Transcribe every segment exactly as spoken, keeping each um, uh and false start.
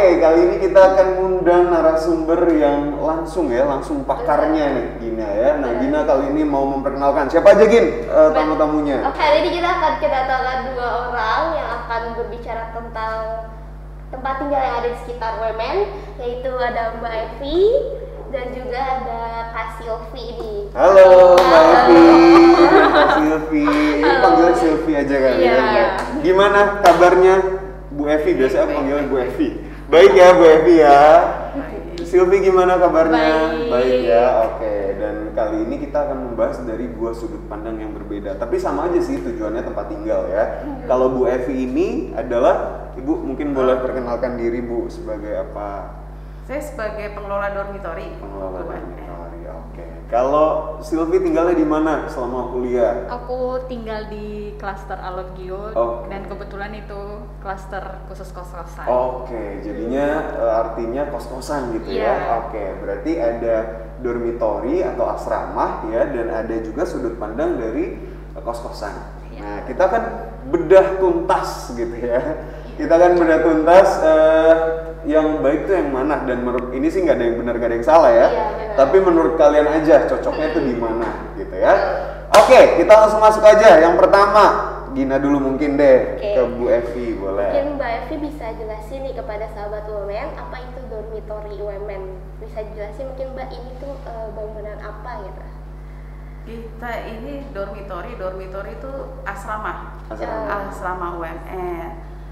Oke, kali ini kita akan mengundang narasumber yang langsung ya, langsung pakarnya nih, Gina ya. Nah, Gina kali ini mau memperkenalkan. Siapa aja, Gin, uh, tamu-tamunya? Oke, hari ini kita akan kedatangan dua orang yang akan berbicara tentang tempat tinggal yang ada di sekitar Wemen, yaitu ada Mbak Evi dan juga ada Kak Silvi ini. Halo, Mbak Evi, Kak Silvi. Panggil Silvi aja kali Iya. ya. Gimana kabarnya, Bu Evi? Biasa aku panggilnya Bu Evi. Baik ya, Bu Evi ya. Silvi gimana kabarnya? Baik. Baik ya, oke. Dan kali ini kita akan membahas dari dua sudut pandang yang berbeda. Tapi sama aja sih tujuannya tempat tinggal ya. Kalau Bu Evi ini adalah, Ibu mungkin boleh perkenalkan diri Bu sebagai apa? Saya sebagai pengelola dormitori. Pengelola dormitori, oke. Kalau Silvi tinggalnya di mana selama kuliah? Aku tinggal di klaster Alogio Oh. dan kebetulan itu klaster khusus kos-kosan. Oke, jadinya uh, artinya kos-kosan gitu ya. Iya. Oke, berarti ada dormitori atau asrama ya, dan ada juga sudut pandang dari uh, kos-kosan. Iya. Nah, kita kan bedah tuntas gitu ya. Kita kan bedah tuntas uh, yang baik tuh yang mana, dan menurut ini sih nggak ada yang benar, nggak ada yang salah ya. Iya, benar. Tapi menurut kalian aja cocoknya tuh di mana gitu ya. Oke, kita langsung masuk aja. Yang pertama, Gina dulu mungkin deh. Oke. Ke Bu Evi boleh. Mungkin Mbak Evi bisa jelasin nih kepada sahabat Wemen apa itu dormitori Wemen. Bisa jelasin mungkin Mbak ini tuh eh, bangunan apa gitu. Kita ini dormitori, dormitori itu asrama, Asrama. asrama U M N.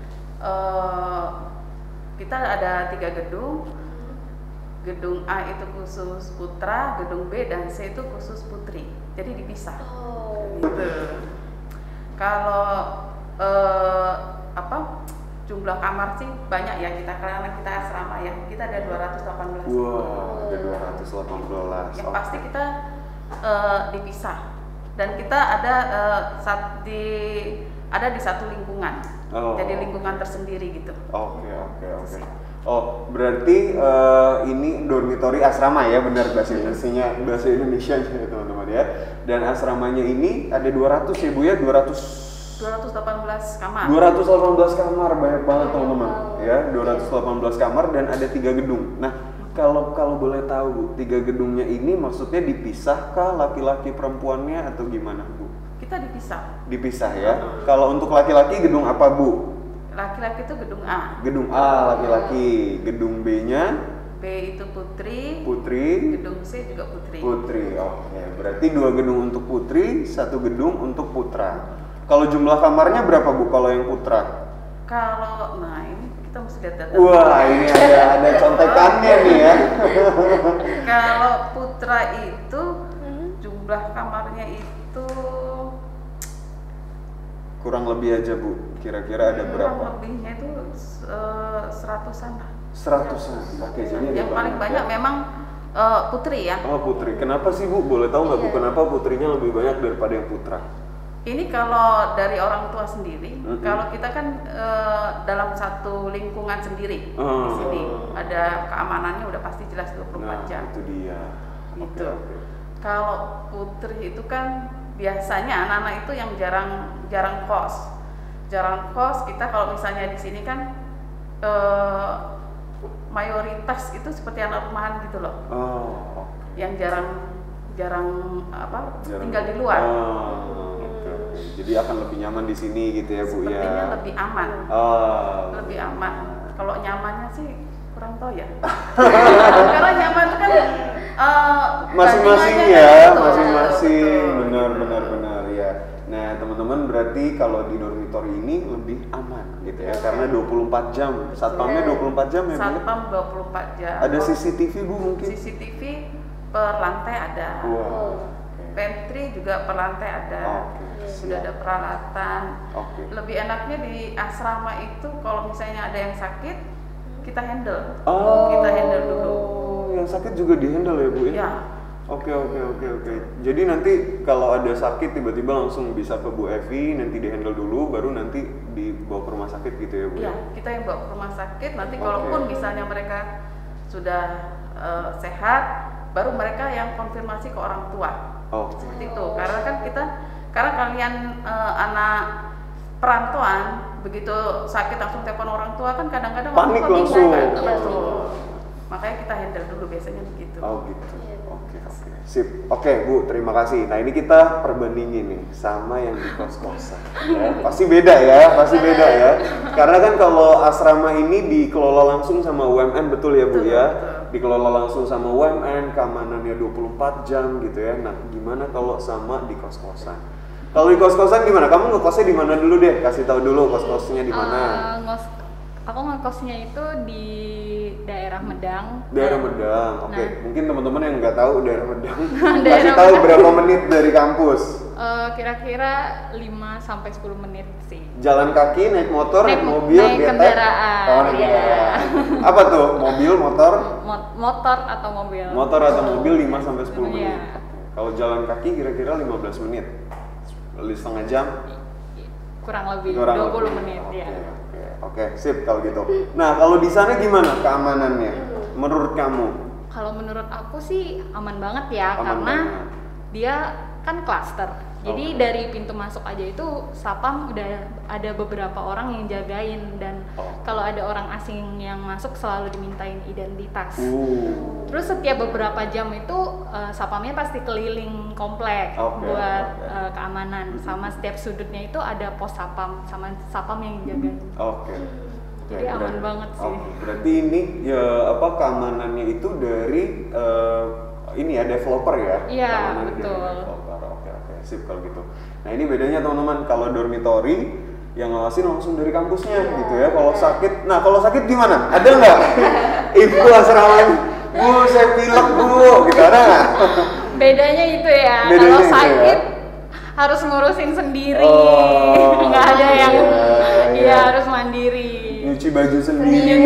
Eh, kita ada tiga gedung. Gedung A itu khusus putra, gedung B dan C itu khusus putri. Jadi dipisah. Oh. Gitu. Kalau eh, apa jumlah kamar sih banyak ya kita, karena kita asrama ya. Kita ada dua ratus delapan belas. Wow, ada dua ratus delapan belas. Yang pasti kita eh, dipisah dan kita ada eh, sat- di ada di satu lingkungan. Oh. Jadi lingkungan tersendiri gitu. Oke, oke, oke. Oh, berarti eh, ini dormitori asrama ya, benar bahasa Indonesianya, bahasa Indonesia ya teman-teman ya. Dan asramanya ini ada dua ratus ya Bu ya, dua ratus dua ratus delapan belas kamar. dua ratus delapan belas kamar, banyak banget teman-teman ya, dua ratus delapan belas kamar dan ada tiga gedung. Nah, kalau kalau boleh tahu Bu, tiga gedungnya ini maksudnya dipisah kah laki-laki perempuannya atau gimana Bu? Kita dipisah. Dipisah ya. Kalau untuk laki-laki gedung apa Bu? Laki-laki itu gedung A, Gedung A laki-laki, gedung B-nya B itu putri, putri, gedung C juga putri. putri. Oke, berarti dua gedung untuk putri, satu gedung untuk putra. Kalau jumlah kamarnya berapa Bu kalau yang putra? Kalau nah ini kita mesti lihat data. Wah, ini ada ada contekannya nih ya. Kalau putra itu Hmm. jumlah kamarnya itu Kurang lebih aja Bu, kira-kira ada kurang berapa? lebihnya itu eh, seratusan lah. Seratusan. Oke, jadi ada Yang paling banyak ya. memang eh, putri ya. Oh putri, kenapa sih Bu? Boleh tahu nggak Bu Iya. kenapa putrinya lebih banyak daripada yang putra? Ini kalau dari orang tua sendiri, Mm-mm. kalau kita kan eh, dalam satu lingkungan sendiri Oh. di sini ada keamanannya udah pasti jelas dua puluh empat Nah, jam. itu dia. Gitu. Oke, oke. Kalau putri itu kan biasanya anak-anak itu yang jarang jarang kos, jarang kos. Kita kalau misalnya di sini kan eh, mayoritas itu seperti anak rumahan gitu loh, Oh, oke. yang jarang jarang apa Jarang- tinggal di luar. Oh, oke, oke. Jadi akan lebih nyaman di sini gitu ya Bu ya. Sepertinya lebih aman, Oh, lebih aman. Kalau nyamannya sih kurang tahu ya. Karena nyaman itu kan eh, masing-masing bandingannya ya, kan gitu. masing-masing. Betul. Benar, benar, benar ya. Nah, teman-teman berarti kalau di dormitori ini lebih aman gitu ya, karena dua puluh empat jam. Satpamnya dua puluh empat jam ya Bu? ya? Satpam dua puluh empat jam. Ada C C T V Bu mungkin? C C T V per lantai ada. Wow. Pantry juga per lantai ada. Oke, Sudah siap. ada peralatan. Oke. Lebih enaknya di asrama itu kalau misalnya ada yang sakit, kita handle. Oh, Kita handle dulu. yang sakit juga di handle ya Bu ya? Ya. Oke, oke, oke, oke. Jadi nanti kalau ada sakit tiba-tiba langsung bisa ke Bu Evi, nanti di handle dulu, baru nanti dibawa ke rumah sakit gitu ya Bu? Ya, kita yang bawa ke rumah sakit. Nanti Oke. kalaupun misalnya mereka sudah eh, sehat, baru mereka yang konfirmasi ke orang tua. Oh, Seperti itu. Karena kan kita, karena kalian eh, anak perantauan begitu sakit langsung telepon orang tua kan kadang-kadang Panik orang tua langsung. bingung, kan? Iya, Betul. bingung. Makanya kita handle dulu biasanya begitu. Oh gitu. Iya. Oke oke. Sip. Oke Bu, terima kasih. Nah ini kita perbandingin nih sama yang di kos-kosan. Ya, pasti beda ya, pasti beda ya. Karena kan kalau asrama ini dikelola langsung sama U M N, betul ya Bu Betul, ya? betul. Dikelola langsung sama U M N, keamanannya dua puluh empat jam gitu ya. Nah gimana kalau sama di kos-kosan? Kalau di kos-kosan gimana? Kamu ngekosnya di mana dulu deh? Kasih tahu dulu kos-kosnya di mana. Eh, ngos, aku ngekosnya itu di daerah Medang. Daerah Medang. Oke, Nah. mungkin teman-teman yang nggak tahu daerah Medang, Daerah kasih tahu Medang. berapa menit dari kampus. Eh, kira-kira lima sampai sepuluh menit sih. Jalan kaki, naik motor, naik, Naik- mobil, naik getek? kendaraan, Oh, naik iya. kendaraan. Apa tuh? Mobil, motor? Mo- motor atau mobil? Motor atau mobil lima sampai sepuluh Iya. menit. Kalau jalan kaki kira-kira lima belas menit. Lebih setengah jam? Kurang lebih Kurang dua puluh lebih. menit Oke, ya. Oke, oke, sip kalau gitu. Nah, kalau di sana gimana keamanannya? Menurut kamu? Kalau menurut aku sih aman banget ya, Aman karena banget. dia kan klaster. Jadi Oke. dari pintu masuk aja itu sapam udah ada beberapa orang yang jagain, dan Oke. kalau ada orang asing yang masuk selalu dimintain identitas. Uh. Terus setiap beberapa jam itu eh, sapamnya pasti keliling komplek Oke, buat oke. eh, keamanan. Sama setiap sudutnya itu ada pos sapam sama sapam yang jagain. Oke. Jadi Oke, aman berarti- banget sih. oke, berarti ini ya apa keamanannya itu dari eh, ini ya developer ya? Iya, Keamanannya dari betul. developer. Oke oke, sip kalau gitu. Nah ini bedanya teman-teman, kalau dormitory yang ngawasin langsung dari kampusnya Iya, gitu ya. Kalau benar. sakit, nah kalau sakit gimana? Ada nggak? Ibu asrama, Bu saya pilek Bu, gitu ada nggak? Bedanya itu ya, Bedanya kalau itu ya. sakit harus ngurusin sendiri, Oh, nggak ada yang, iya, iya iya. harus mandiri. Nyuci baju sendiri.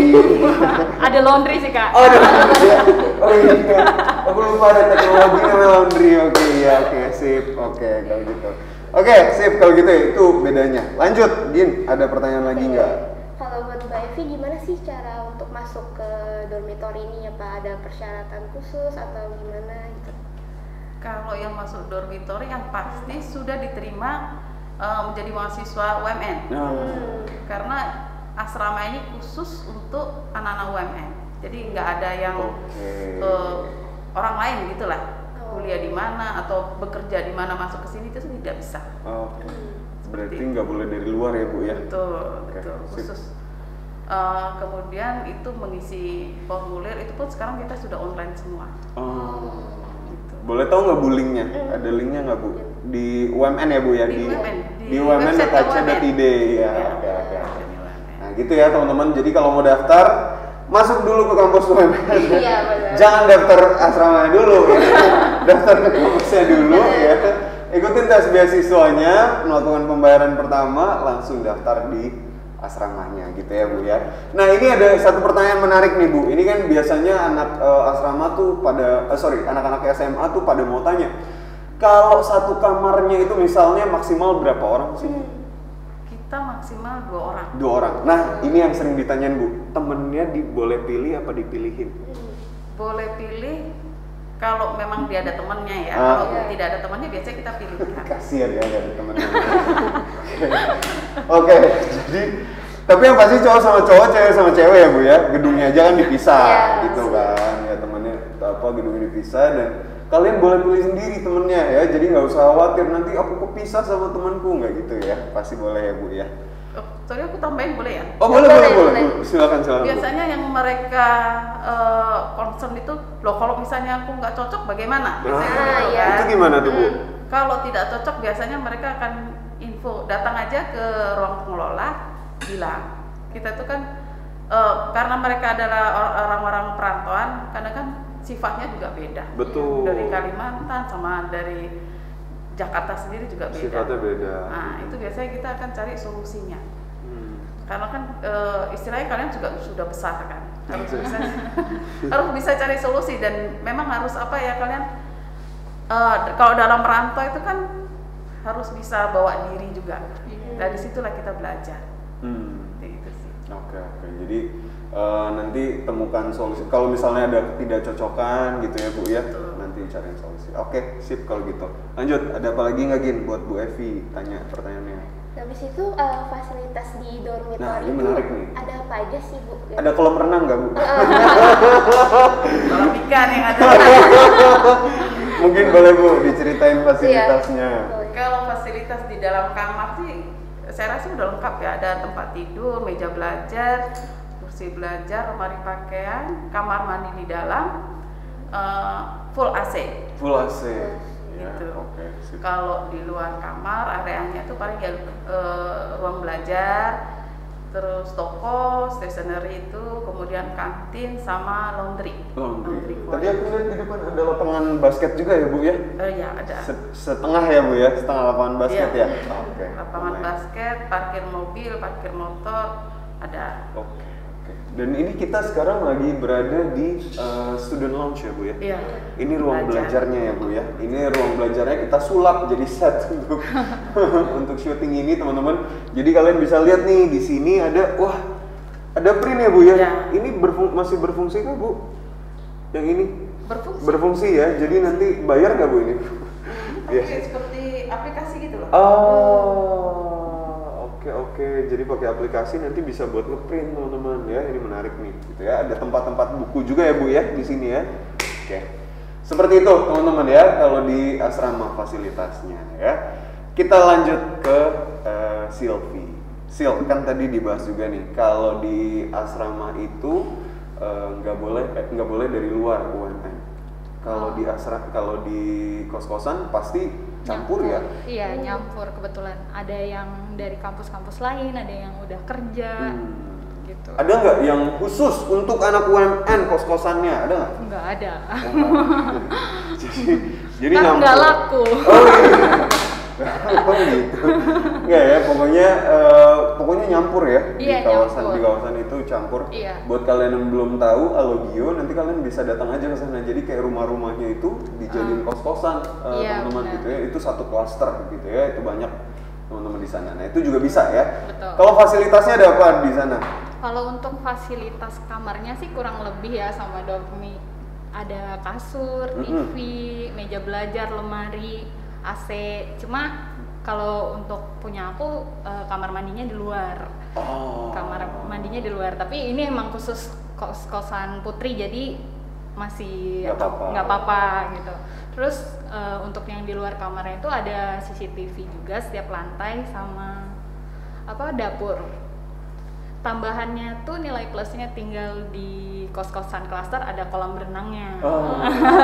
Ada laundry sih kak. Oh, ada laundry. Oh iya. Aku lupa ada teknologi namanya laundry. Oke, iya, oke, sip. Oke, kalau gitu. Oke, sip kalau gitu ya, itu bedanya. Lanjut, Gin, ada pertanyaan lagi nggak? Kalau buat Mbak Evi gimana sih cara untuk masuk ke dormitory ini? Apa ada persyaratan khusus atau gimana gitu? Kalau yang masuk dormitory yang pasti sudah diterima eh, menjadi mahasiswa U M N. Nah, Hmm. Karena asrama ini khusus untuk anak-anak U M N. Jadi nggak ada yang oke. eh, orang lain gitulah. Oh. Kuliah di mana atau bekerja di mana masuk ke sini itu tidak bisa. Oke. Berarti nggak boleh dari luar ya, Bu ya? Betul, Oke, betul. sip. Khusus. Eh, kemudian itu mengisi formulir itu pun sekarang kita sudah online semua. Oh. Gitu. Boleh tahu nggak bu linknya? Ada linknya nggak Bu? Di U M N ya Bu ya? Di U M N, di di U M N website dot a c dot i d ya. Iya, Oke oke. di U M N. Nah gitu ya teman-teman. Jadi kalau mau daftar, masuk dulu ke kampus U M N. Iya, benar. Jangan daftar asrama dulu ya. Daftar ke kampusnya dulu ya. Ikutin tes beasiswanya, melakukan pembayaran pertama, langsung daftar di asramanya gitu ya Bu ya. Nah ini ada satu pertanyaan menarik nih Bu. Ini kan biasanya anak eh, asrama tuh pada, eh, sorry anak-anak S M A tuh pada mau tanya, kalau satu kamarnya itu misalnya maksimal berapa orang sih? Kita maksimal dua orang. Dua orang. Nah ini yang sering ditanyain Bu, temennya di, boleh pilih apa dipilihin? Boleh pilih kalau memang dia ada temannya ya. Ah. Kalau Iya. tidak ada temannya biasanya kita pilihkan. Kasian ya dari temennya. Oke, jadi tapi yang pasti cowok sama cowok, cewek sama cewek ya Bu ya. Gedungnya aja kan dipisah Iya, gitu pasti. kan. Ya temennya apa gedungnya dipisah dan kalian boleh pilih sendiri temennya ya. Jadi nggak usah khawatir nanti aku kepisah sama temanku, nggak gitu ya. Pasti boleh ya Bu ya. Oh, sorry aku tambahin boleh ya? Oh boleh Boleh, boleh boleh. boleh. Bu. Silakan silakan. Bu. Biasanya yang mereka eh, concern itu, loh kalau misalnya aku nggak cocok bagaimana? Biasanya Ah, gitu iya. kan. itu gimana tuh Bu? Hmm. Kalau tidak cocok biasanya mereka akan info, datang aja ke ruang pengelola, bilang kita tuh kan eh, karena mereka adalah or- orang-orang perantauan, karena kan sifatnya juga beda. Betul. Dari Kalimantan sama dari Jakarta sendiri juga beda. Sifatnya beda. Nah itu biasanya kita akan cari solusinya. Hmm. Karena kan eh, istilahnya kalian juga sudah besar kan, harus bisa harus bisa cari solusi dan memang harus apa ya kalian eh, kalau dalam merantau itu kan harus bisa bawa diri juga. Dari situlah kita belajar. Hmm. Seperti itu sih. Oke oke. Jadi eh, nanti temukan solusi. Kalau misalnya ada ketidakcocokan gitu ya Bu ya, Betul. nanti cari solusi. Oke sip kalau gitu. Lanjut. Ada apa lagi nggak Gin buat Bu Evi? Tanya pertanyaannya. Dan Habis itu eh, fasilitas di dormitory Nah, ini itu menarik nih. ada apa aja sih Bu? Ada kolam renang nggak Bu? Kolam ikan yang ada. Mungkin boleh Bu diceritain fasilitasnya. Boleh. Kalau fasilitas di dalam kamar sih, saya rasa udah lengkap ya. Ada tempat tidur, meja belajar, kursi belajar, lemari pakaian, kamar mandi di dalam, eh, full A C. Full A C. Ya, Gitu. oke. sip. Kalau di luar kamar, areanya tuh paling ya eh, ruang belajar, terus toko, stationery itu, kemudian kantin sama laundry. Laundry. Laundry Tadi aku lihat di depan ada lapangan basket juga ya Bu ya? Eh, ya ada. Se- Setengah ya Bu ya? Setengah lapangan basket Iya. ya? Oke. Lapangan lumayan. basket, parkir mobil, parkir motor, ada. Oke, oke. Dan ini kita sekarang lagi berada di uh, student lounge ya Bu ya? Iya. Ini ruang Belajar. belajarnya ya Bu ya. Ini ruang belajarnya kita sulap jadi set untuk untuk syuting ini teman-teman. Jadi kalian bisa lihat nih di sini ada wah ada print ya Bu ya. Ya. Ini berfung- masih berfungsi kah Bu? Yang ini Berfungsi. berfungsi ya. Jadi nanti bayar nggak Bu ini? Oke, Iya. seperti aplikasi gitu loh. Oh, oke oke. Jadi pakai aplikasi nanti bisa buat ngeprint teman-teman ya. Ini menarik nih, gitu ya. Ada tempat-tempat buku juga ya Bu ya di sini ya. Oke. Seperti itu teman-teman ya kalau di asrama fasilitasnya ya. Kita lanjut ke uh, Silvi. Sil kan tadi dibahas juga nih kalau di asrama itu eh, nggak boleh eh, nggak boleh dari luar U M N. Kalau di asrama kalau di kos-kosan pasti campur ya. Iya, nyampur kebetulan. Ada yang dari kampus-kampus lain, ada yang udah kerja, Hmm. gitu. Ada nggak yang khusus untuk anak U M N kos-kosannya? Ada nggak? Nggak ada. Oh, nggak. jadi jadi Kan nyampur. nggak laku. Oh iya. Oh gitu. Nggak ya, pokoknya eh, pokoknya nyampur ya Iya, di kawasan nyampur. di kawasan itu campur. Iya. Buat kalian yang belum tahu Alogio, nanti kalian bisa datang aja ke sana. Jadi kayak rumah-rumahnya itu dijadiin Ah. kos-kosan eh, Iya, teman-teman benar. gitu ya. Itu satu klaster gitu ya. Itu banyak teman-teman di sana. Nah, itu juga bisa ya. Betul. Kalau fasilitasnya ada apa di sana? Kalau untuk fasilitas kamarnya sih kurang lebih ya sama dormi. Ada kasur, T V, meja belajar, lemari, A C. Cuma kalau untuk punya aku eh, kamar mandinya di luar. Oh. Kamar mandinya di luar. Tapi ini emang khusus kos-kosan putri jadi masih Nggak apa-apa. nggak apa-apa gitu. Terus eh, untuk yang di luar kamarnya itu ada C C T V juga setiap lantai sama apa dapur. Tambahannya tuh nilai plusnya tinggal di kos-kosan klaster ada kolam renangnya. Oh.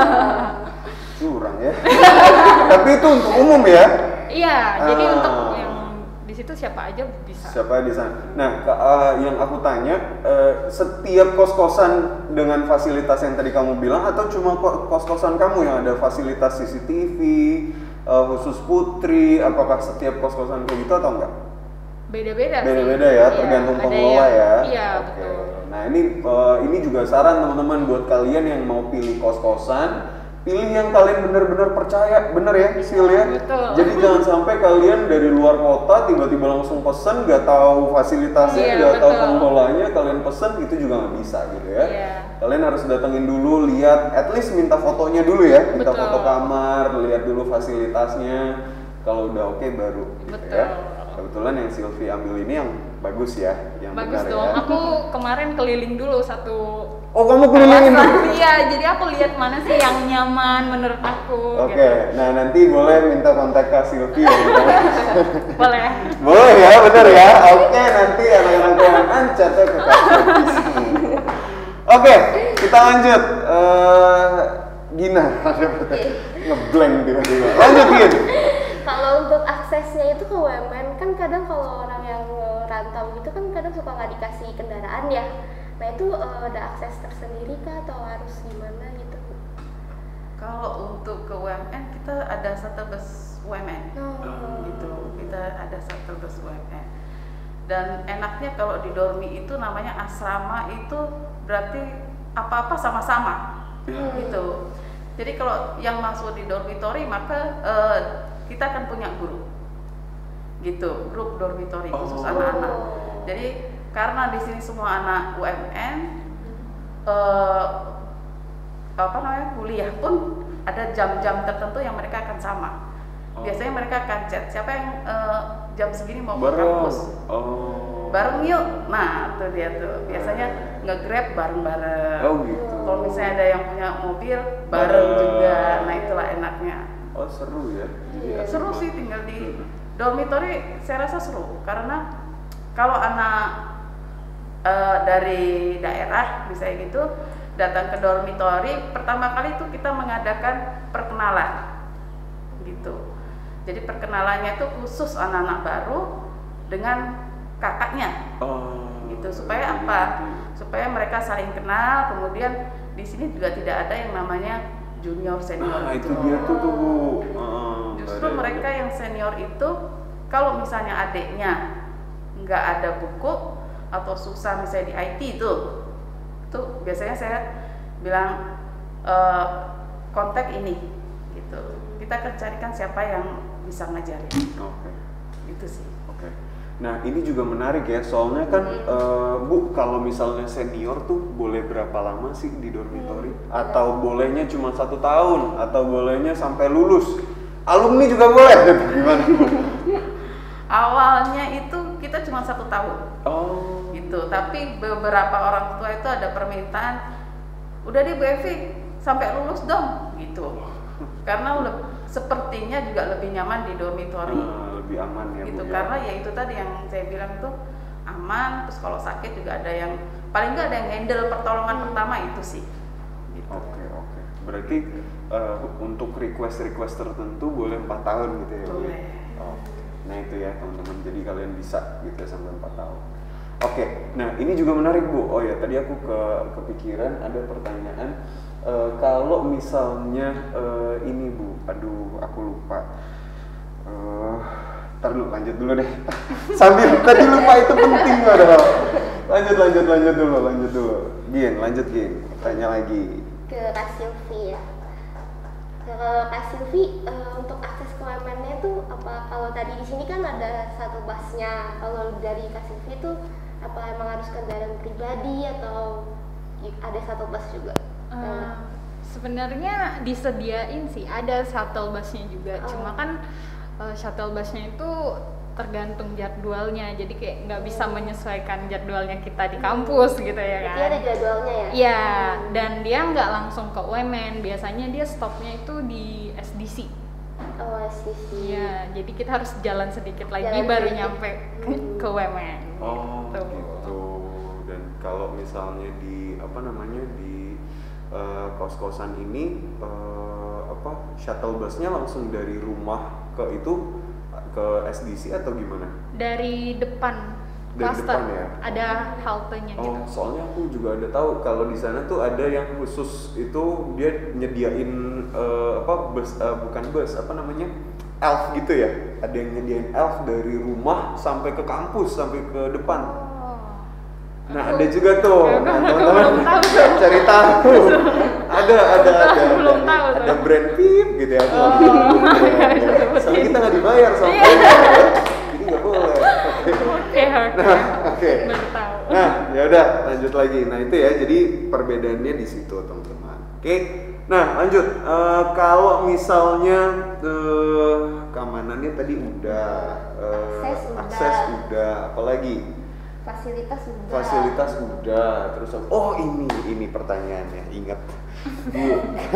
Curang ya. Tapi itu untuk umum ya. Iya, jadi Ah. untuk yang di situ siapa aja bisa. Siapa di sana? Nah, ke- eh, yang aku tanya, eh, setiap kos-kosan dengan fasilitas yang tadi kamu bilang atau cuma ko- kos-kosan kamu yang ada fasilitas C C T V eh, khusus putri? Apakah setiap kos-kosan kayak gitu atau enggak? Beda-beda sih. Beda-beda ya, Iya, tergantung ada pengelola yang- ya. Iya, Oke. betul. Nah, ini eh, ini juga saran teman-teman buat kalian yang mau pilih kos-kosan, pilih yang kalian benar-benar percaya, bener ya, Sil ya. Betul. Jadi jangan sampai kalian dari luar kota tiba-tiba langsung pesen, nggak tahu fasilitasnya, Iya, nggak tahu betul. pengelolanya, kalian pesen itu juga nggak bisa gitu ya. Iya. Kalian harus datengin dulu, lihat, at least minta fotonya dulu ya, minta Betul. foto kamar, lihat dulu fasilitasnya. Kalau udah oke baru gitu Betul. ya. Kebetulan yang Silvi ambil ini yang bagus ya, yang Bagus benar dong. ya. Aku kemarin keliling dulu satu Oh, kamu kelilingin kawasan. dulu? Iya, jadi aku lihat mana sih yang nyaman menurut aku. Oke, gitu. nah nanti boleh minta kontak Kak Silvi ya. Boleh. Boleh ya, bener ya. Oke, nanti anak-anak keuangan catat ke Kak Silvi. Oke, kita lanjut. Eh, Gina, ada ngeblank tiba-tiba. Lanjut Gin. Kalau untuk aksesnya itu ke U M N kan kadang kalau orang yang rantau gitu kan kadang suka nggak dikasih kendaraan ya. Nah itu eh, ada akses tersendiri kah atau harus gimana gitu? Kalau untuk ke U M N kita ada shuttle bus U M N. Oh. Gitu. Kita ada shuttle bus U M N. Dan enaknya kalau di dormi itu namanya asrama itu berarti apa-apa sama-sama. Gitu. Jadi kalau yang masuk di dormitory maka eh, kita akan punya guru. Gitu, grup dormitory khusus Oh. anak-anak. Jadi karena di sini semua anak U M N eh, apa namanya kuliah pun ada jam-jam tertentu yang mereka akan sama. Oh. Biasanya mereka akan chat siapa yang eh, jam segini mau ke Bareng. kampus. Oh. Bareng yuk. Nah, itu dia tuh. Biasanya nge-grab bareng-bareng. Oh gitu. Kalau misalnya ada yang punya mobil, bareng Bareng. juga. Nah, itulah enaknya. Oh seru ya. Jadi Iya. asik Seru banget. sih tinggal di dormitory, saya rasa seru karena kalau anak eh, dari daerah misalnya gitu datang ke dormitory, pertama kali itu kita mengadakan perkenalan gitu. Jadi perkenalannya itu khusus anak-anak baru dengan kakaknya Oh. gitu, supaya Jadi- apa? Supaya mereka saling kenal. Kemudian di sini juga tidak ada yang namanya junior senior. Nah itu gitu. dia tuh tuh Bu. Oh, Justru nggak ada- mereka yang senior itu kalau misalnya adiknya nggak ada buku atau susah misalnya di I T itu, tuh biasanya saya bilang e, kontak ini gitu. Kita akan carikan siapa yang bisa ngajarin. Oke. Itu sih. Oke. Nah ini juga menarik ya, soalnya kan eh, Bu kalau misalnya senior tuh boleh berapa lama sih di dormitory? Atau bolehnya cuma satu tahun? Atau bolehnya sampai lulus? Alumni juga boleh? Gimana Bu? Awalnya itu kita cuma satu tahun Oh. gitu, tapi beberapa orang tua itu ada permintaan, udah deh Bu Evi sampai lulus dong gitu, karena le- sepertinya juga lebih nyaman di dormitory. Ah, lebih aman ya Gitu, Bu ya? karena ya itu tadi yang saya bilang tuh aman, terus kalau sakit juga ada yang paling nggak ada yang handle pertolongan pertama itu sih gitu. Oke oke. Berarti eh, untuk request request tertentu boleh empat tahun gitu ya Bu? ya? Boleh. Oke. Nah itu ya teman-teman. Jadi kalian bisa gitu ya sampai empat tahun. Oke. Nah ini juga menarik Bu. Oh ya tadi aku ke kepikiran ada pertanyaan. Eh, kalau misalnya eh, ini Bu, aduh aku lupa. Eh, ntar dulu lanjut dulu deh. Sambil tadi lupa itu penting padahal. Lanjut lanjut lanjut dulu lanjut dulu. Gin lanjut Gin. Tanya lagi. Ke Kak Silvi ya. Kalau Kak Silvi eh, untuk akses ke W M N-nya tuh apa, kalau tadi di sini kan ada satu busnya, kalau dari Kak Silvi tuh apa emang harus kendaraan pribadi atau i- ada satu bus juga? Eh, sebenarnya disediain sih, ada shuttle busnya juga. Oh. Cuma kan eh, shuttle busnya itu tergantung jadwalnya, jadi kayak nggak bisa menyesuaikan jadwalnya kita di kampus gitu ya Berarti kan. ada jadwalnya ya? Iya, Hmm. dan dia nggak langsung ke U M N, biasanya dia stopnya itu di S D C. Oh sih sih. Iya, jadi kita harus jalan sedikit lagi Jalan baru sedikit. nyampe ke, Hmm. ke U M N. Oh gitu. gitu. Dan kalau misalnya di apa namanya di eh, kos-kosan ini eh, apa shuttle busnya langsung dari rumah ke itu ke S D C atau gimana? Dari depan Dari klaster depan ya? ada haltenya gitu. Oh, soalnya aku juga ada tahu kalau di sana tuh ada yang khusus itu dia nyediain eh, apa bus eh, bukan bus apa namanya elf gitu ya. Ada yang nyediain elf dari rumah sampai ke kampus sampai ke depan. Oh. Nah Aku- ada juga tuh, Aku- nah, aku teman-teman belum tahu. cari tahu. Ada ada ada Belum ada, tahu ada tuh. brand pip gitu ya. Aku Oh. nggak boleh. Soalnya kita nggak dibayar sama Iya. mereka, ya. Jadi nggak boleh. Oke. Oke, oke. Nah, oke. Baru tahu. Nah, ya udah lanjut lagi. Nah itu ya, jadi perbedaannya di situ teman-teman. Oke. Nah lanjut. Eh, kalau misalnya eh, keamanannya tadi udah, eh, Akses udah. akses udah, apalagi Fasilitas juga. fasilitas udah. Terus oh ini ini pertanyaannya, ingat Bu.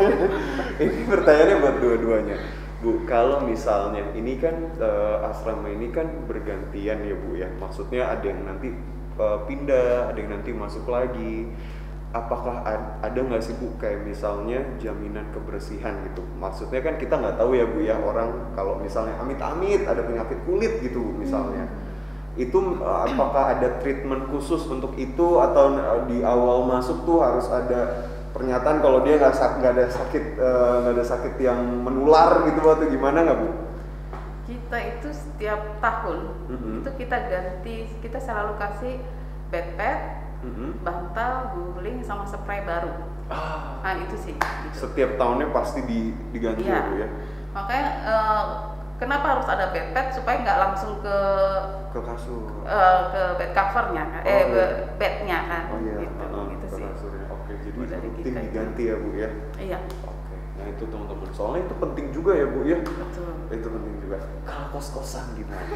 Ini pertanyaannya buat dua-duanya. Bu, kalau misalnya ini kan eh, asrama ini kan bergantian ya Bu ya. Maksudnya ada yang nanti eh, pindah, ada yang nanti masuk lagi. Apakah ad- ada nggak sih Bu kayak misalnya jaminan kebersihan gitu? Maksudnya kan kita nggak tahu ya Bu ya, orang kalau misalnya amit-amit ada penyakit kulit gitu Bu, misalnya. Itu eh, apakah ada treatment khusus untuk itu atau eh, di awal masuk tuh harus ada pernyataan kalau dia nggak sak- nggak ada sakit eh, nggak ada sakit yang menular gitu atau gimana nggak Bu? Kita itu setiap tahun Mhm. itu kita ganti, kita selalu kasih bed pad, Mhm. bantal, guling sama spray baru. Ah, Nah itu sih. Gitu. setiap tahunnya pasti di, diganti Iya. ya Bu ya Makanya eh, kenapa harus ada bed pad supaya nggak langsung ke ke kasur. eh, ke bed covernya, kan? Oh, eh iya. be- bednya kan, Oh iya, gitu, heeh, gitu ke sih. kasurnya. Oke, jadi Dari penting kita itu. diganti ya Bu ya. Iya. Oke. Nah Nah itu teman-teman, soalnya itu penting juga ya Bu ya. Betul. Itu penting juga. Kalau kos-kosan gimana?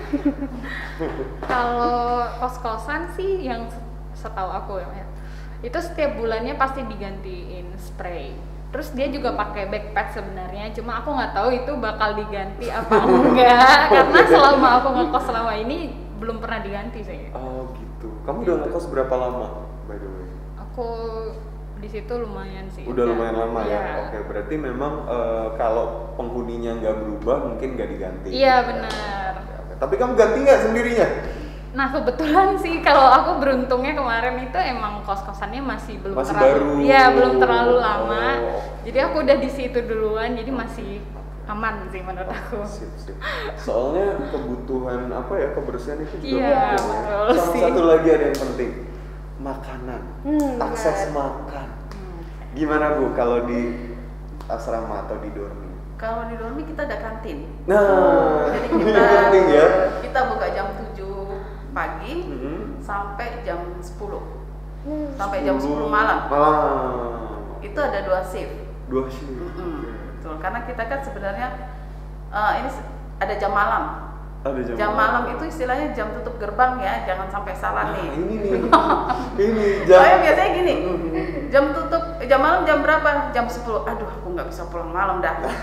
Kalau kos-kosan sih yang setahu aku ya, itu setiap bulannya pasti digantiin spray. Terus dia juga pakai backpack sebenarnya, cuma aku nggak tahu itu bakal diganti apa enggak, karena selama aku ngekos selama ini belum pernah diganti sih. Oh gitu. Kamu udah ngekos berapa lama by the way? Aku di situ lumayan sih. Udah lumayan lama ya. Iya. Oke, berarti memang eh, kalau penghuninya nggak berubah mungkin nggak diganti. Iya benar. Oke, oke. Tapi kamu ganti nggak sendirinya? Nah kebetulan sih kalau aku beruntungnya kemarin itu emang kos-kosannya masih belum Masih terlalu, baru. iya belum terlalu lama. Oh. Jadi aku udah di situ duluan, jadi masih aman sih menurut aku. Sip, sip. Soalnya kebutuhan apa ya, kebersihan itu juga Iya, penting. betul Sama sih. satu lagi ada yang penting, makanan, Hmm, akses benar. makan. Gimana Bu kalau di asrama atau di dormi? Kalau di dormi kita ada kantin. Nah, Jadi ini kita penting ya. kita buka jam tujuh pagi Mhm. sampai jam sepuluh. Hmm. Sampai jam sepuluh malam. Malam. Itu ada dua shift. Dua shift. Mm-mm, betul. Karena kita kan sebenarnya eh, ini se- ada jam malam. Ada jam, Jam malam itu istilahnya jam tutup gerbang ya, jangan sampai Nah, salah nih. ini nih. ini jam. Soalnya biasanya gini, jam tutup, jam malam jam berapa? Jam sepuluh. Aduh, aku nggak bisa pulang malam dah. Nah,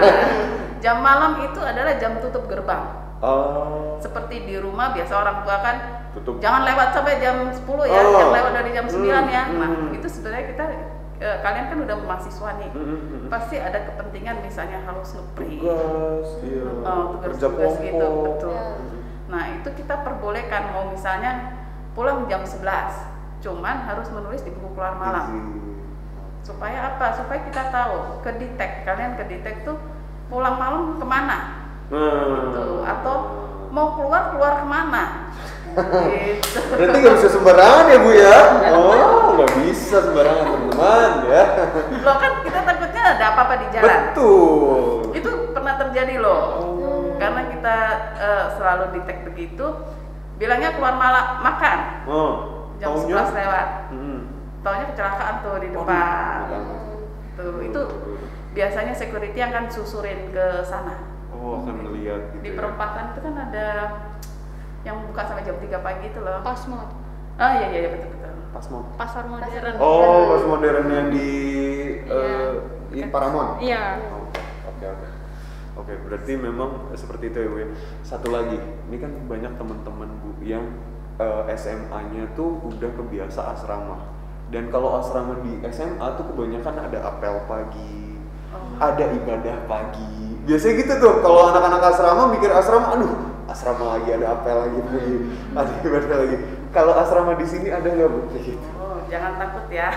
jam malam itu adalah jam tutup gerbang. Oh. Seperti di rumah biasa orang tua kan Tutup. jangan lewat sampai jam sepuluh ya, Oh. jangan lewat dari jam sembilan ya. Hmm, Nah, hmm. itu sebenarnya kita eh, kalian kan udah mahasiswa nih. Mm, mm, mm. Pasti ada kepentingan misalnya harus nge-print. Tugas, iya. Oh, Kerja tugas-tugas gitu, kelompok. betul. Ya. Nah, itu kita perbolehkan mau misalnya pulang jam sebelas, cuman harus menulis di buku keluar malam. Izin. Supaya apa? Supaya kita tahu, kedetek, kalian kedetek tuh pulang malam kemana? Nah. Gitu. Atau mau keluar, keluar kemana? Gitu. Berarti nggak bisa sembarangan ya Bu ya? Oh, nggak bisa sembarangan teman-teman ya. Loh kan kita takutnya ada apa-apa di jalan. Betul. Itu pernah terjadi loh. Oh. Karena kita eh, selalu detect begitu, bilangnya keluar malam makan. Oh, Jam taunya? sebelas lewat. Hmm. Taunya kecelakaan tuh di Waduh, depan. makanya. Tuh, itu biasanya security yang akan susurin ke sana. Oh, akan melihat gitu Di ya. perempatan itu kan ada yang buka sampai jam tiga pagi itu loh. Pasmod, Oh iya iya betul betul. Pas mau. pasar modern. Oh, pas modern yang di Iya. eh, di Paramount. Iya. Oh, Oke, oke. Oke, berarti memang seperti itu ya Bu ya. Satu lagi, ini kan banyak teman-teman Bu yang eh, S M A-nya tuh udah kebiasa asrama. Dan kalau asrama di S M A tuh kebanyakan ada apel pagi, Oh. ada ibadah pagi. Biasanya gitu tuh, kalau anak-anak asrama mikir asrama, aduh, asrama lagi ada apel lagi, lagi ada ibadah lagi. Kalau asrama di sini ada nggak Bu? Kayak gitu. Oh, jangan takut ya.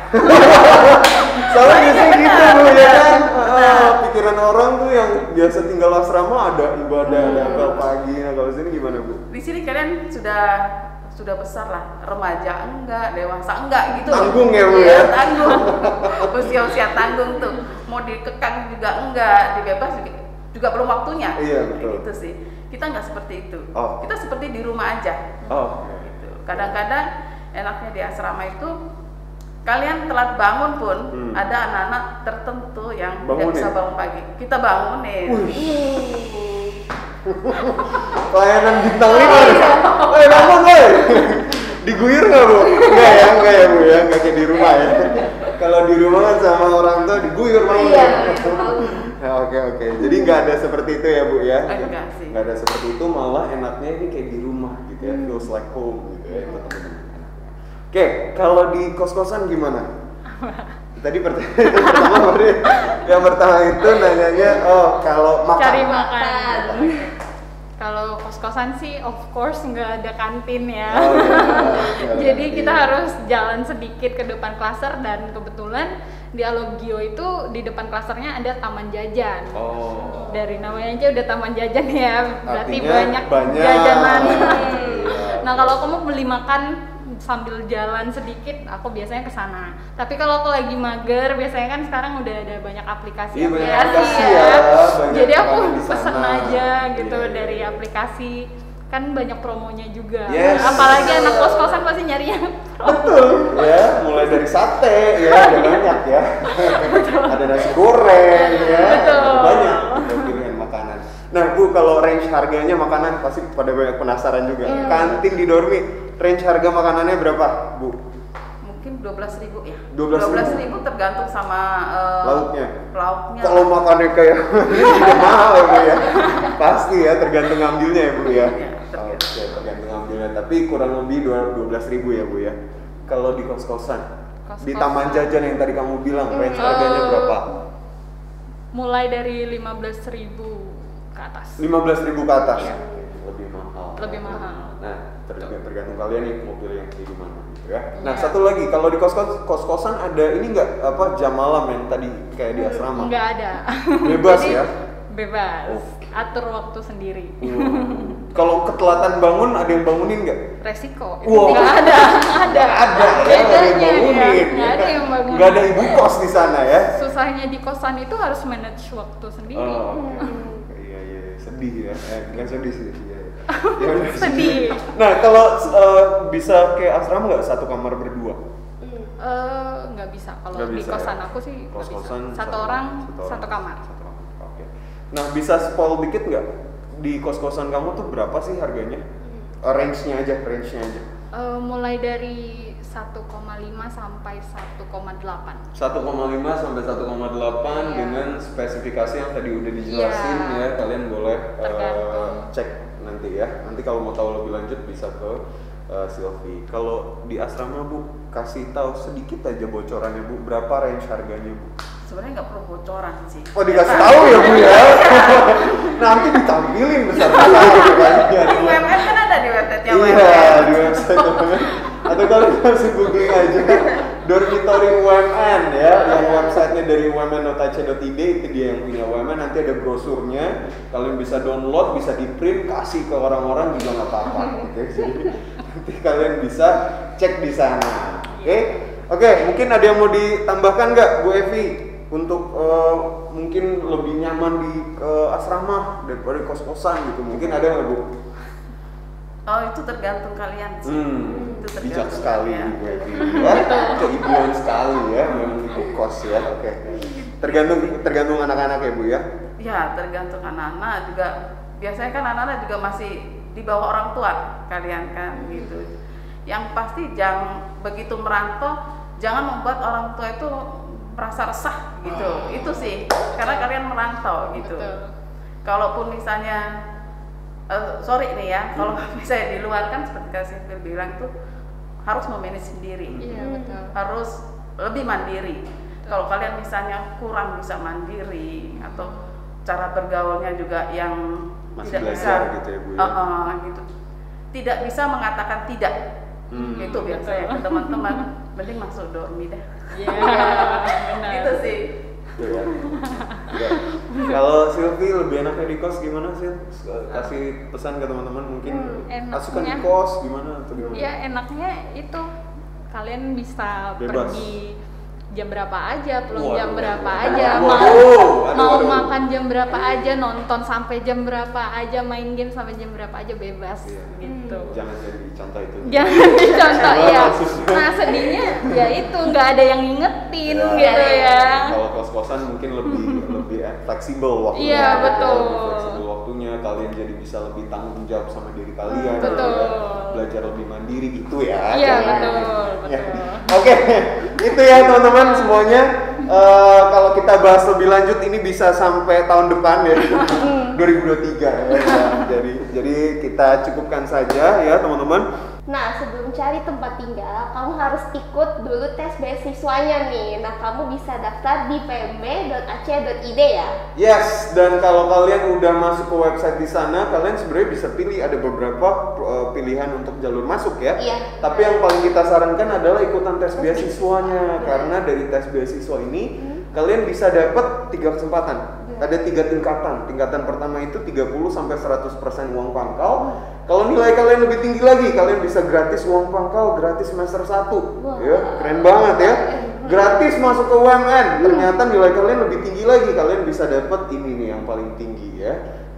Soalnya biasanya gitu Bu ya kan. Benar. Ah, pikiran orang tuh yang biasa tinggal asrama ada ibadah, ada apel pagi. Nah kalau sini gimana Bu? Di sini kalian sudah sudah besar lah, remaja enggak, dewasa enggak gitu. Tanggung ya, Bu, Iya, ya? tanggung. Usia-usia tanggung tuh. Mau dikekang juga enggak, dibebas juga, juga belum waktunya. Iya, Kayak betul. gitu sih. Kita nggak seperti itu. Oh. Kita seperti di rumah aja. Oh, Gitu. Kadang-kadang enaknya di asrama itu kalian telat bangun pun Hmm. ada anak-anak tertentu yang Bangunin? tidak bisa bangun pagi. Kita bangunin. pelayanan bintang lima nih. Eh bangun woi. Diguyur nggak Bu? Enggak ya, enggak ya Bu ya, enggak kayak di rumah ya. Kalau di rumah kan sama orang tua diguyur bangun. Iya. Ya, oke oke. Jadi nggak ada seperti itu ya Bu ya? Enggak sih. Nggak ada seperti itu, malah enaknya ini kayak di rumah gitu ya, feels like home gitu ya buat teman-teman. Oke, kalau di kos-kosan gimana? Tadi pertanyaan pertama Budi, yang pertama itu nanyanya, oh kalau makan. Cari makan. Kalau kos-kosan sih of course nggak ada kantin ya. Oh, iya, iya, Jadi iya. kita harus jalan sedikit ke depan klaser dan kebetulan di Alogio itu di depan klasernya ada taman jajan. Oh. Dari namanya aja udah taman jajan ya, berarti Artinya banyak, banyak. jajanan. Iya. Nah kalau kamu beli makan sambil jalan sedikit, aku biasanya ke sana. Tapi kalau aku lagi mager, biasanya kan sekarang udah ada banyak aplikasi Iya, banyak aplikasi aplikasi ya. ya, banyak Jadi aku makanan di pesen sana. aja gitu Iya, iya, dari iya. aplikasi. kan banyak promonya juga. Yes. Apalagi anak kos-kosan pasti nyari yang promo. Betul, ya, mulai dari sate, ya, ada banyak ya. Ada nasi goreng, ya, Betul. banyak ada pilihan makanan. Nah, Bu, kalau range harganya makanan pasti pada banyak penasaran juga. Hmm. Kantin di Dormi, range harga makanannya berapa, Bu? Mungkin dua belas ribu ya. dua belas ribu tergantung sama eh, Lauknya. lauknya. Kalau makannya kayak ini juga mahal ya, Bu ya. Pasti ya, tergantung ngambilnya ya, Bu ya. Iya, Oke, tergantung ngambilnya. Tapi kurang lebih dua belas ribu ya, Bu ya. Kalau di kos-kosan, di Kos-kosan. Taman Jajan yang tadi kamu bilang, range Hmm. harganya berapa? Mulai dari lima belas ribu ke atas. lima belas ribu ke atas. Iya. Lebih mahal. Lebih mahal. Nah, tergantung, tergantung kalian nih mau pilih yang kayak gimana gitu ya. Nah, Iya. satu lagi, kalau di kos-kos kos-kosan ada ini nggak apa jam malam yang tadi kayak di asrama? Nggak ada. Bebas Jadi, ya? Bebas. Oke. Atur waktu sendiri. Hmm. Kalau ketelatan bangun ada yang bangunin nggak? Resiko. Wow. Nggak ada. Nggak ada. Nggak ada ya, nggak ada yang Bedanya ya, bangunin. nggak ada yang bangunin. Nggak ada ibu kos di sana ya? Susahnya di kosan itu harus manage waktu sendiri. Oh, oke. Hmm. Iya iya sedih ya. Eh, bukan sedih sih. Iya. iya. Ya, udah. Sedih. Nah, kalau eh, bisa kayak asrama nggak satu kamar berdua? Hmm. Eh, nggak bisa. Kalau Nggak di bisa, kosan ya? aku sih nggak bisa. Kos-kosan Satu orang, satu, satu orang, kamar. Satu kamar. Oke. Nah, bisa spoil dikit nggak? Di kos-kosan kamu tuh berapa sih harganya? Eh, range-nya aja, range-nya aja. Eh, mulai dari satu koma lima sampai satu koma delapan. satu koma lima sampai satu koma delapan Iya. dengan spesifikasi yang tadi udah dijelasin Iya. ya. Kalian boleh eh, Tergantung. cek nanti ya. Nanti kalau mau tahu lebih lanjut bisa ke eh, Silvi. Kalau di asrama Bu, kasih tahu sedikit aja bocorannya Bu, berapa range harganya Bu? Sebenarnya nggak perlu bocoran sih. Oh, dikasih tahu ya Bu ya. Nanti ditampilin besar-besar gitu kan. Di U M N kan ada di website-nya U M N. Iya, di website U M N. Atau kalian langsung googling aja dormitory U M N ya, yang websitenya dari u m n dot a c dot i d, itu dia yang punya U M N. Nanti ada brosurnya, kalian bisa download, bisa di print, kasih ke orang-orang juga nggak apa-apa gitu. Jadi nanti kalian bisa cek di sana. Oke, oke. Mungkin ada yang mau ditambahkan nggak, Bu Evi, untuk eh, mungkin lebih nyaman di eh, asrama daripada kos-kosan gitu? Mungkin ada nggak Bu? Oh, itu tergantung kalian sih. Hmm, Itu bijak tergantung sekali kalian. Bu Evi ya, keibuan sekali ya, memang ibu kos ya. Oke, tergantung tergantung anak-anak ya Bu ya. Ya, tergantung anak-anak juga. Biasanya kan anak-anak juga masih di bawah orang tua kalian kan gitu. Yang pasti jangan begitu merantau, jangan membuat orang tua itu merasa resah gitu. Itu sih, karena kalian merantau gitu. Betul. Kalaupun misalnya eh, sorry nih ya, kalau misalnya di luar kan seperti Kak Sylvia bilang itu harus memanage sendiri. Iya betul. Harus lebih mandiri. Kalau kalian misalnya kurang bisa mandiri atau cara bergaulnya juga yang Masih tidak belajar bisa, gitu ya, Bu ya? Uh, uh, gitu, tidak bisa mengatakan tidak. Hmm. Itu biasanya ke teman-teman, mending masuk dormi dah. Iya, benar. Gitu sih. Gitu ya. Ya. Kalau Silvi lebih enaknya di kos gimana sih? Kasih pesan ke teman-teman mungkin Hmm, asukan di enaknya- kos gimana atau gimana? Iya, enaknya itu kalian bisa Bebas. pergi jam berapa aja, pulang Waduh. jam berapa aja, Waduh, mau aduh, mau aduh. makan jam berapa aja, nonton sampai jam berapa aja, main game sampai jam berapa aja bebas Iya. gitu. Jangan jadi contoh itu. Jangan dicontoh Jangan ya. kasusnya. Nah sedihnya ya itu nggak ada yang ngingetin Ya, gitu ya. Kalau kos-kosan mungkin lebih lebih fleksibel waktunya. Iya, betul. Lebih fleksibel waktunya, kalian jadi bisa lebih tanggung jawab sama diri kalian. Betul. ya. Belajar lebih mandiri gitu ya. Iya, jangan- betul, Ya. betul. Oke, itu ya teman-teman semuanya. Eh, kalau kita bahas lebih lanjut ini bisa sampai tahun depan ya, dua ribu dua puluh tiga ya. Jadi jadi kita cukupkan saja ya teman-teman. Nah, sebelum cari tempat tinggal, kamu harus ikut dulu tes beasiswanya nih. Nah, kamu bisa daftar di p m b dot a c dot i d ya. Yes, dan kalau kalian udah masuk ke website di sana, kalian sebenarnya bisa pilih ada beberapa uh, pilihan untuk jalur masuk ya. Iya. Tapi yang paling kita sarankan adalah ikutan tes beasiswanya, karena dari tes beasiswa ini kalian bisa dapat tiga kesempatan. Ada tiga tingkatan. Tingkatan pertama itu tiga puluh sampai seratus persen uang pangkal. Kalau nilai kalian lebih tinggi lagi, kalian bisa gratis uang pangkal, gratis semester satu. Wah. Ya, keren banget ya. Gratis masuk ke U M N. Ternyata nilai kalian lebih tinggi lagi, kalian bisa dapat ini nih yang paling tinggi ya.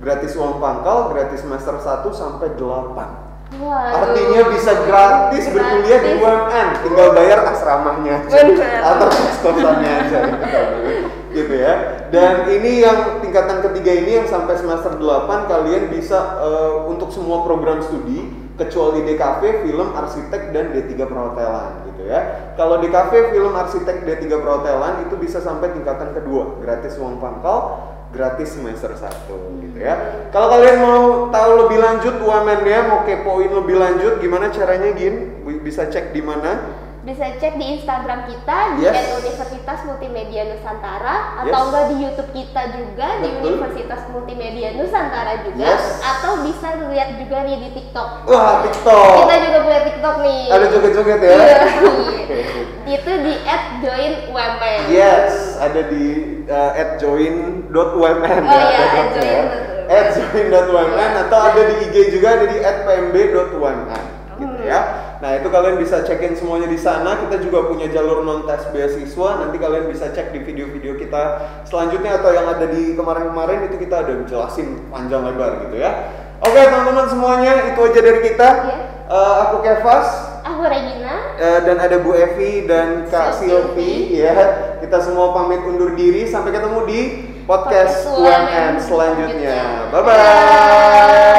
gratis uang pangkal, gratis semester satu sampai delapan. Waduh. Artinya bisa gratis, Gratis. berkuliah di U M N, tinggal bayar asramanya aja Bener. atau kos-kosannya aja gitu ya. Dan ini yang tingkatan ketiga ini yang sampai semester delapan kalian bisa uh, untuk semua program studi kecuali D K V, film, arsitek, dan D tiga perhotelan gitu ya. Kalau D K V, film, arsitek, D tiga perhotelan itu bisa sampai tingkatan kedua, gratis uang pangkal, gratis semester satu gitu ya. Kalau kalian mau tahu lebih lanjut U M N-nya, mau kepoin lebih lanjut, gimana caranya Gin? Bisa cek di mana? Bisa cek di Instagram kita di Yes. at Universitas Multimedia Nusantara atau Yes. enggak di YouTube kita juga di Betul. Universitas Multimedia Nusantara juga, Yes. atau bisa lihat juga nih di TikTok. Wah, TikTok. Kita juga punya TikTok nih. Ada joget-joget ya? Iya. Itu di at join U M N. Yes, ada di uh, at join dot u m n Oh ya, iya, ada at dotnya join ya. dot u m n. at join dot u m n atau ada di I G juga, ada di at p m b dot u m n gitu ya. Nah, itu kalian bisa cekin semuanya di sana. Kita juga punya jalur non tes beasiswa. Nanti kalian bisa cek di video-video kita selanjutnya atau yang ada di kemarin-kemarin itu kita ada jelasin panjang lebar gitu ya. Oke, teman-teman semuanya, itu aja dari kita. Iya. Uh, aku Kevas. Aku Regina. Eh, dan ada Bu Evi dan Kak Silvi. Silvi ya. Kita semua pamit undur diri, sampai ketemu di podcast Podcast U M N U M N selanjutnya. selanjutnya. Bye bye.